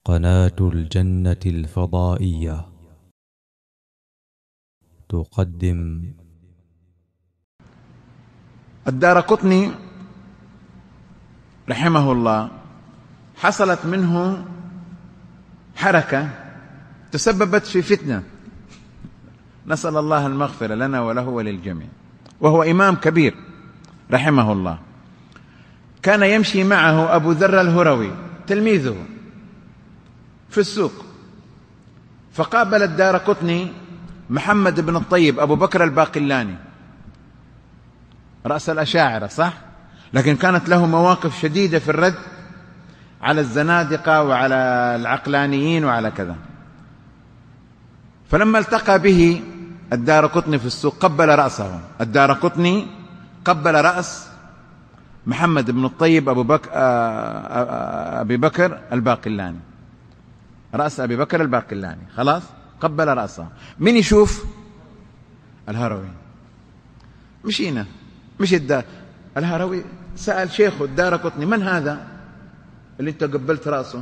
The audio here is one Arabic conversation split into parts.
قناة الجنة الفضائية تقدم. الدارقطني رحمه الله حصلت منه حركة تسببت في فتنة، نسأل الله المغفرة لنا وله وللجميع. وهو إمام كبير رحمه الله، كان يمشي معه أبو ذر الهروي تلميذه في السوق، فقابل الدارقطني محمد بن الطيب أبو بكر الباقلاني رأس الأشاعرة، صح؟ لكن كانت له مواقف شديدة في الرد على الزنادقة وعلى العقلانيين وعلى كذا. فلما التقى به الدارقطني في السوق قبل رأسه، الدارقطني قبل رأس محمد بن الطيب أبي بكر الباقلاني، رأس أبي بكر الباقلاني، خلاص قبل رأسه. من يشوف؟ الهروي. مشينا الهروي سأل شيخه الدارقطني: من هذا اللي انت قبلت رأسه؟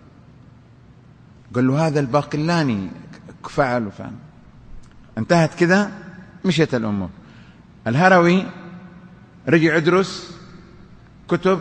قال له: هذا الباقلاني فعل وفعل. انتهت كذا، مشيت الأمور. الهروي رجع يدرس كتب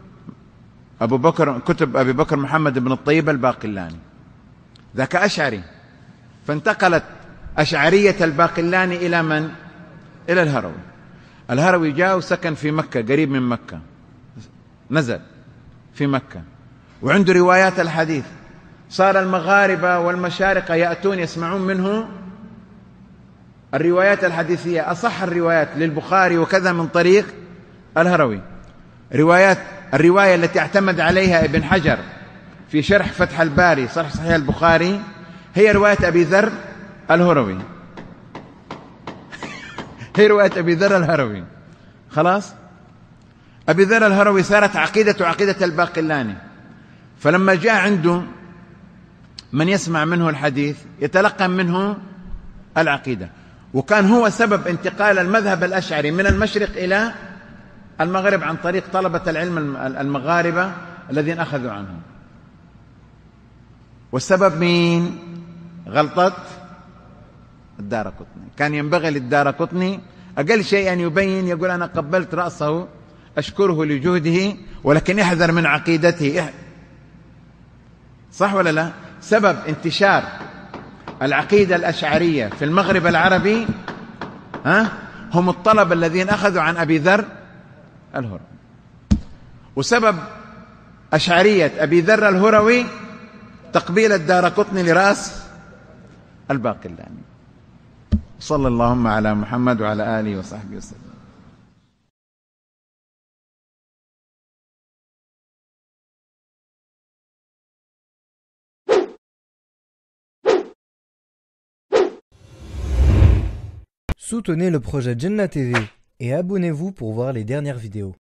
أبي بكر محمد بن الطيب الباقلاني، ذاك أشعري، فانتقلت أشعرية الباقلاني إلى من؟ إلى الهروي. الهروي جاء وسكن في مكة، قريب من مكة، نزل في مكة وعنده روايات الحديث. صار المغاربة والمشارقة يأتون يسمعون منه الروايات الحديثية، أصح الروايات للبخاري وكذا من طريق الهروي. الرواية التي اعتمد عليها ابن حجر في شرح فتح الباري شرح صحيح البخاري هي رواية أبي ذر الهروي هي رواية أبي ذر الهروي. خلاص، أبي ذر الهروي صارت عقيدة الباقلاني. فلما جاء عنده من يسمع منه الحديث يتلقى منه العقيدة، وكان هو سبب انتقال المذهب الأشعري من المشرق إلى المغرب عن طريق طلبة العلم المغاربة الذين أخذوا عنه. والسبب مين؟ غلطة الدارقطني. كان ينبغي للدارقطني أقل شيء أن يبين، يقول: أنا قبلت رأسه أشكره لجهده ولكن يحذر من عقيدته. صح ولا لا؟ سبب انتشار العقيدة الأشعرية في المغرب العربي هم الطلبة الذين أخذوا عن أبي ذر الهروي، وسبب أشعرية أبي ذر الهروي تقبيل الدارقطني لرأس الباقلاني. صلى اللهم على محمد وعلى آله وصحبه وسلم. Soutenez le projet Jannah TV et abonnez-vous pour voir les dernières vidéos.